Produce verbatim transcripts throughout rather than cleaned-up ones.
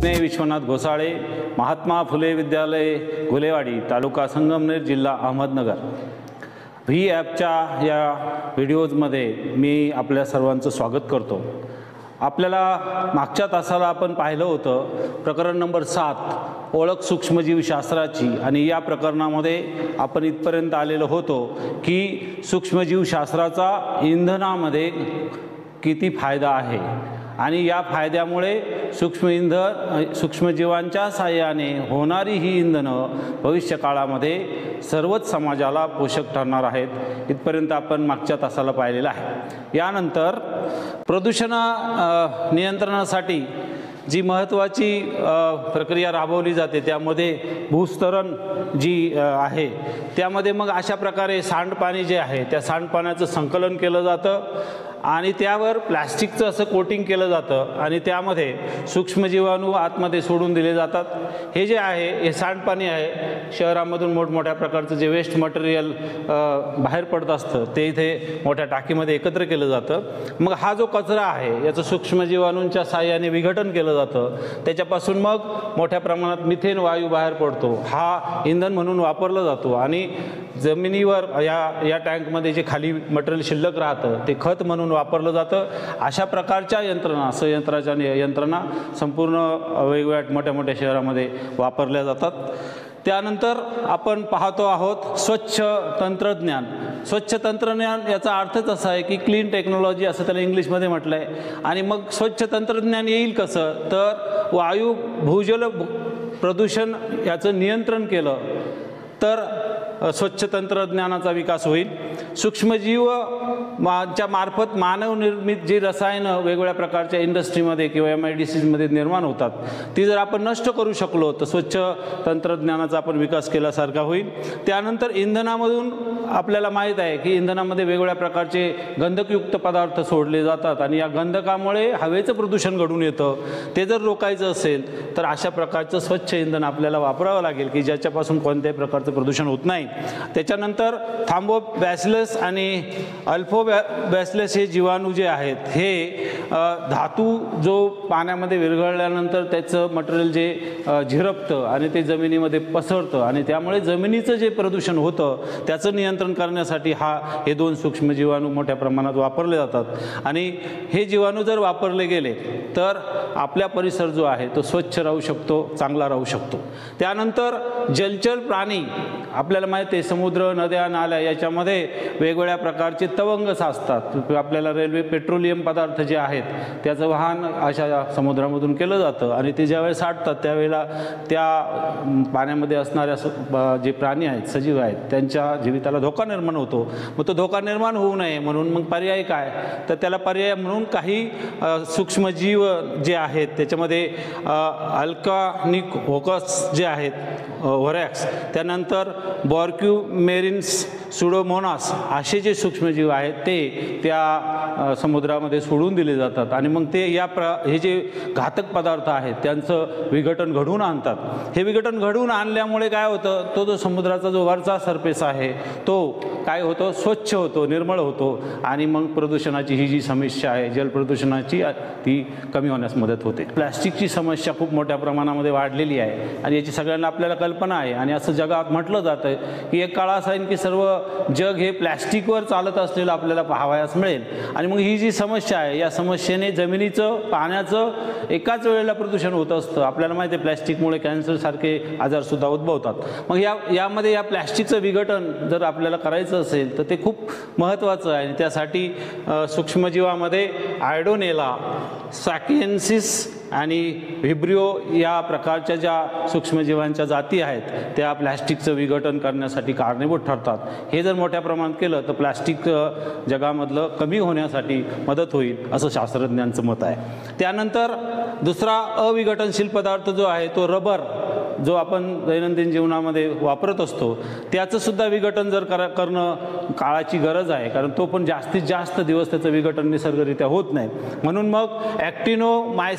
पुणे विश्वनाथ घोसाळे, महात्मा फुले विद्यालय घुलेवाडी, तालुका संगमनेर, जिल्हा अहमदनगर. व्ही ॲपच्या या व्हिडिओजमध्ये मी आपल्या सर्वांचं स्वागत करतो. आपल्याला मागच्या तासाला आपण पाहिलं होतं प्रकरण नंबर सात, ओळख सूक्ष्मजीवशास्त्राची, आणि या प्रकरणामध्ये आपण इथपर्यंत आलेलो होतो की सूक्ष्मजीवशास्त्राचा इंधनामध्ये किती फायदा आहे आणि या फायद्यामुळे सूक्ष्म इंधन सूक्ष्मजीवांच्या साहाय्याने होणारी ही इंधनं भविष्य काळामध्ये सर्वच समाजाला पोषक ठरणार आहेत. इथपर्यंत आपण मागच्या तासाला पाहिलेलं आहे. यानंतर प्रदूषण नियंत्रणासाठी जी महत्त्वाची प्रक्रिया राबवली जाते त्यामध्ये भूस्तरण जी आहे त्यामध्ये मग अशा प्रकारे सांडपाणी जे आहे त्या सांडपाण्याचं संकलन केलं जातं आणि त्यावर प्लॅस्टिकचं असं कोटिंग केलं जातं आणि त्यामध्ये सूक्ष्मजीवाणू आतमध्ये सोडून दिले जातात. हे जे आहे हे सांडपाणी आहे. शहरामधून मोठमोठ्या प्रकारचं जे वेस्ट मटेरियल बाहेर पडत असतं ते इथे मोठ्या टाकीमध्ये एकत्र केलं जातं. मग हा जो कचरा आहे याचं सूक्ष्मजीवाणूंच्या साहाय्याने विघटन केलं जातं. त्याच्यापासून मग मोठ्या प्रमाणात मिथेन वायू बाहेर पडतो. हा इंधन म्हणून वापरला जातो आणि जमिनीवर या या टँकमध्ये जे खाली मटेरियल शिल्लक राहतं ते खत म्हणून वापरलं जातं. अशा प्रकारच्या यंत्रणा संयंत्राच्या यंत्रणा संपूर्ण वेगवेगळ्या मोठ्या मोठ्या शहरामध्ये वापरल्या जातात. त्यानंतर आपण पाहतो आहोत स्वच्छ तंत्रज्ञान. स्वच्छ तंत्रज्ञान याचा अर्थच असा आहे की क्लीन टेक्नॉलॉजी असं त्याला इंग्लिशमध्ये म्हटलं आहे. आणि मग स्वच्छ तंत्रज्ञान येईल कसं, तर वायू भूजल प्रदूषण याचं नियंत्रण केलं तर स्वच्छ तंत्रज्ञानाचा विकास होईल. सूक्ष्मजीव च्या मार्फत मानव निर्मित जी रसायनं वेगवेगळ्या प्रकारच्या इंडस्ट्रीमध्ये किंवा एम आय डी सीजमध्ये निर्माण होतात ती जर आपण नष्ट करू शकलो तर स्वच्छ तंत्रज्ञानाचा आपण विकास केल्यासारखा होईल. त्यानंतर इंधनामधून आपल्याला माहीत आहे की इंधनामध्ये वेगवेगळ्या प्रकारचे गंधकयुक्त पदार्थ सोडले जातात आणि या गंधकामुळे हवेचं प्रदूषण घडून येतं. ते जर रोखायचं असेल तर अशा प्रकारचं स्वच्छ इंधन आपल्याला वापरावं लागेल की ज्याच्यापासून कोणत्याही प्रकारचं प्रदूषण होत नाही. त्याच्यानंतर थांबोबॅसिलस आणि अल्फोबॅसिलस हे जीवाणू जे आहेत हे धातू जो पाण्यामध्ये विरघळल्यानंतर त्याचं मटेरियल जे झिरपतं आणि ते जमिनीमध्ये पसरतं आणि त्यामुळे जमिनीचं जे प्रदूषण होतं त्याचं नियंत्रण करण्यासाठी हा हे दोन सूक्ष्म जीवाणू मोठ्या प्रमाणात वापरले जातात. आणि हे जीवाणू जर वापरले गेले तर आपल्या परिसर जो आहे तो स्वच्छ राहू शकतो, चांगला राहू शकतो. त्यानंतर जलचर प्राणी आपल्याला माहिती आहे समुद्र, नद्या, नाल्या याच्यामध्ये वेगवेगळ्या प्रकारचे तवंग साचतात. आपल्याला रेल्वे पेट्रोलियम पदार्थ जे आहेत त्याचं वाहन अशा समुद्रामधून केलं जातं आणि ते ज्यावेळेस साठतात त्यावेळेला त्या पाण्यामध्ये असणाऱ्या जे प्राणी आहेत, सजीव आहेत, त्यांच्या जीविताला धोका निर्माण होतो. मग तो धोका निर्माण होऊ नये म्हणून मग पर्याय काय, तर त्याला पर्याय म्हणून काही सूक्ष्मजीव जे आहेत त्याच्यामध्ये अल्कानिक होकस जे आहेत व्हरॅक्स, त्यानंतर बॉर्क्यू मेरिन्स सुडोमोनास असे जे सूक्ष्मजीव आहेत ते त्या समुद्रामध्ये सोडून दिले जातात आणि मग ते या प्र हे जे घातक पदार्थ आहेत त्यांचं विघटन घडवून आणतात. हे विघटन घडवून आणल्यामुळे काय होतं, तो जो समुद्राचा जो वरचा सरफेस आहे तो काय होतो, स्वच्छ होतो, निर्मळ होतो आणि मग प्रदूषणाची ही जी समस्या आहे जलप्रदूषणाची ती कमी होण्यास मदत होते. प्लॅस्टिकची समस्या खूप मोठ्या प्रमाणामध्ये वाढलेली आहे आणि याची सगळ्यांना आपल्याला कल्पना आहे आणि असं जगात म्हटलं जातं की एक काळ असा आहे की सर्व जग हे प्लॅस्टिकवर चालत असलेलं आपल्याला पाहावयास मिळेल. आणि मग ही जी समस्या आहे या समस्येने जमिनीचं, पाण्याचं एकाच वेळेला प्रदूषण होत असतं. आपल्याला माहिती आहे प्लॅस्टिकमुळे कॅन्सरसारखे आजारसुद्धा उद्भवतात. मग या यामध्ये या प्लॅस्टिकचं विघटन जर आपल्याला करायचं असेल तर ते खूप महत्त्वाचं आहे आणि त्यासाठी सूक्ष्मजीवामध्ये आयडोनेला, सॅकिएन्सिस आणि व्हिब्रिओ या प्रकारच्या ज्या सूक्ष्मजीवांच्या जाती आहेत त्या प्लॅस्टिकचं विघटन करण्यासाठी कारणीभूत ठरतात. हे जर मोठ्या प्रमाणात केलं तर प्लॅस्टिक जगामधलं कमी होण्यासाठी मदत होईल असं शास्त्रज्ञांचं मत आहे. त्यानंतर दुसरा अविघटनशील पदार्थ जो आहे तो रबर, जो आपण दैनंदिन जीवनामध्ये वापरत असतो त्याचंसुद्धा विघटन जर करा करणं काळाची गरज आहे, कारण तो पण जास्तीत जास्त दिवस त्याचं विघटन निसर्गरित्या होत नाही. म्हणून मग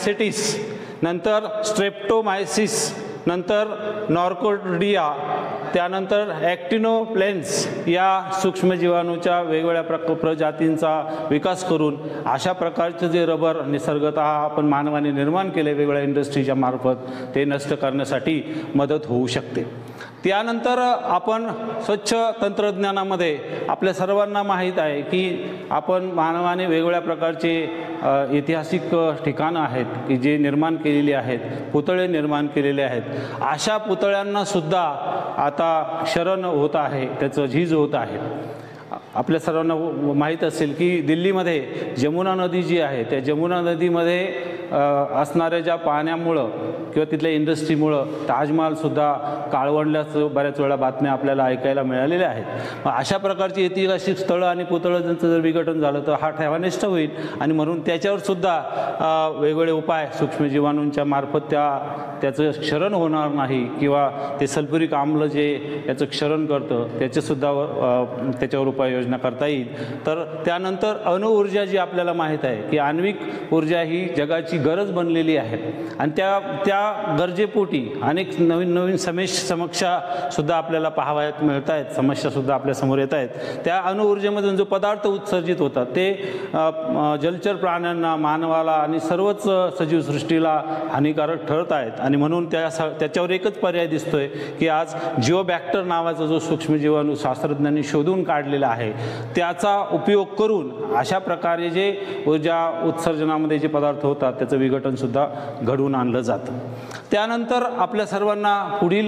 ॲक्टिनोमायसेटिस, नंतर स्ट्रेप्टोमायसिस, नंतर नॉर्कोडिया त्यानंतर ॲक्टिनोप्लेन्स या सूक्ष्मजीवाणूच्या वेगवेगळ्या प्रक प्रजातींचा विकास करून अशा प्रकारचे जे रबर निसर्गतः आपण मानवाने निर्माण केले वेगवेगळ्या इंडस्ट्रीच्या मार्फत ते नष्ट करण्यासाठी मदत होऊ शकते। त्यानंतर आपण स्वच्छ तंत्रज्ञानामध्ये आपल्या सर्वांना माहीत आहे की आपण मानवाने वेगवेगळ्या प्रकारचे ऐतिहासिक ठिकाणं आहेत की जे निर्माण केलेली आहेत, पुतळे निर्माण केलेले आहेत। अशा पुतळ्यांना सुद्धा आता क्षरण होत आहे, त्याचं झीज होत आहे। आपल्या सर्वांना माहीत असेल की दिल्लीमध्ये जमुना नदी जी आहे त्या जमुना नदीमध्ये असणाऱ्या ज्या पाण्यामुळं किंवा तिथल्या इंडस्ट्रीमुळं ताजमहालसुद्धा काळवंडल्याचं बऱ्याच वेळा बातम्या आपल्याला ऐकायला मिळालेल्या आहेत। अशा प्रकारची ऐतिहासिक स्थळं आणि पुतळं ज्यांचं जर विघटन झालं तर हा ठेवा नष्ट होईल आणि म्हणून त्याच्यावरसुद्धा वेगवेगळे उपाय सूक्ष्मजीवाणूंच्या मार्फत त्या त्याचं क्षरण होणार नाही किंवा ते सल्फ्युरिक आम्ल जे याचं क्षरण करतं त्याचेसुद्धा त्याच्यावर उपाययोजना करता येईल। तर त्यानंतर अणुऊर्जा जी आपल्याला माहीत आहे की आण्विक ऊर्जा ही जगाची गरज बनलेली आहे आणि त्या त्या गरजेपोटी अनेक नवीन नवीन समेश समस्यासुद्धा आपल्याला पाहावयात मिळत आहेत, समस्यासुद्धा आपल्यासमोर येत आहेत। त्या अणुऊर्जेमधून जो पदार्थ उत्सर्जित होतात ते जलचर प्राण्यांना, मानवाला आणि सर्वच सजीवसृष्टीला हानिकारक ठरत आहेत आणि म्हणून त्या त्याच्यावर एकच पर्याय दिसतोय की आज जिओबॅक्टर नावाचा जो सूक्ष्मजीवाणू शास्त्रज्ञांनी शोधून काढलेला आहे त्याचा उपयोग करून अशा प्रकारे जे ऊर्जा उत्सर्जनामध्ये जे पदार्थ होतात त्याचं विघटनसुद्धा घडवून आणलं जातं। त्यानंतर आपल्या सर्वांना पुढील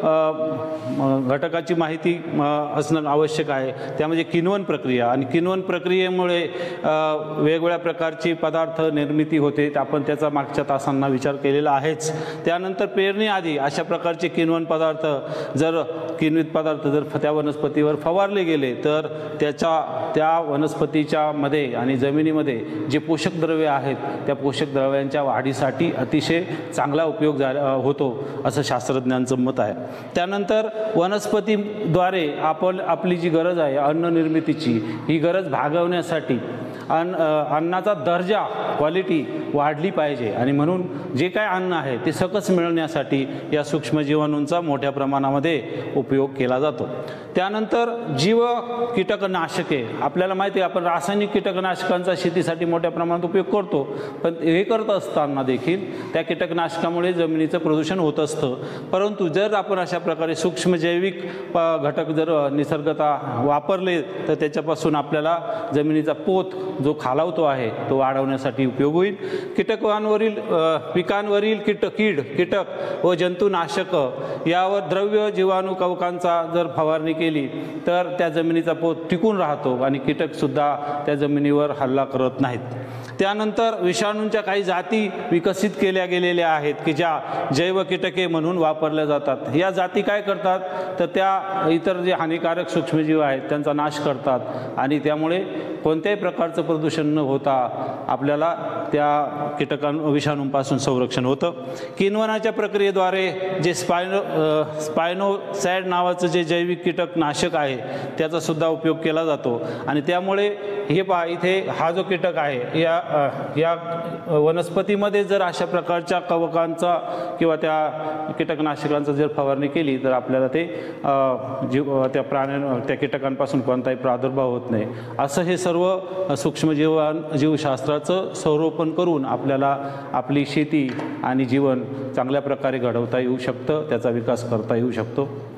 घटकाची माहिती असणं आवश्यक आहे, त्यामध्ये किण्वन प्रक्रिया आणि किण्वन प्रक्रियेमुळे वेगवेगळ्या प्रकारची पदार्थ निर्मिती होते, आपण त्याचा मागच्या तासांना विचार केलेला आहेच। त्यानंतर पेरणीआधी अशा प्रकारचे किण्वन पदार्थ जर किण्वित पदार्थ जर त्या वनस्पतीवर फवारले गेले तर त्याच्या त्या वनस्पतीच्या मध्ये आणि जमिनीमध्ये जे पोषक द्रव्ये आहेत त्या पोषक द्रव्यांच्या वाढीसाठी अतिशय चांगला उपयोग झाला होतो असं शास्त्रज्ञांचं मत आहे। त्यानंतर वनस्पतीद्वारे आपण आपली जी गरज आहे अन्न निर्मितीची ही गरज भागवण्यासाठी अन्न अन्नाचा दर्जा क्वालिटी वाढली पाहिजे आणि म्हणून जे काय अन्न आहे ते सकस मिळवण्यासाठी या सूक्ष्मजीवाणूंचा मोठ्या प्रमाणामध्ये उपयोग केला जातो। त्यानंतर जीव कीटकनाशके आपल्याला माहिती आहे, आपण रासायनिक कीटकनाशकांचा शेतीसाठी मोठ्या प्रमाणात उपयोग करतो, पण हे करत असताना देखील त्या कीटकनाशकामुळे जमिनीचं प्रदूषण होत असतं। परंतु जर आपण अशा प्रकारे सूक्ष्मजैविक घटक जर निसर्गतः वापरले तर त्याच्यापासून आपल्याला जमिनीचा पोत जो खालावतो आहे तो वाढवण्यासाठी उपयोग होईल। कीटकांवरील पिकांवरील कीट कीड कीटक व जंतुनाशक यावर द्रव्य जीवाणू कवकांचा जर फवारणी केली तर त्या जमिनीचा पोत टिकून राहतो आणि कीटकसुद्धा त्या जमिनीवर हल्ला करत नाहीत। त्यानंतर विषाणूंच्या काही जाती विकसित केल्या गेलेल्या आहेत की ज्या जैव कीटके म्हणून वापरल्या जातात। या जाती काय करतात तर त्या इतर जे हानिकारक सूक्ष्मजीव आहेत त्यांचा नाश करतात आणि त्यामुळे कोणत्याही प्रकारचं प्रदूषण न होता आपल्याला त्या कीटकां विषाणूंपासून संरक्षण होतं। किण्वनाच्या प्रक्रियेद्वारे जे स्पायनो स्पायनोसॅड नावाचं जे जैविक कीटकनाशक आहे त्याचा सुद्धा उपयोग केला जातो आणि त्यामुळे हे पहा इथे हा जो कीटक आहे या या वनस्पतीमध्ये जर अशा प्रकारच्या कवकांचा किंवा त्या कीटकनाशकांचा जर फवारणी केली तर आपल्याला ते जीव त्या प्राण्या त्या कीटकांपासून कोणताही प्रादुर्भाव होत नाही। असं हे सर्व सूक्ष्मजीवाण जीवशास्त्राचं संरोपण करून आपल्याला आपली शेती आणि जीवन चांगल्या प्रकारे घडवता येऊ शकतं, त्याचा विकास करता येऊ शकतो।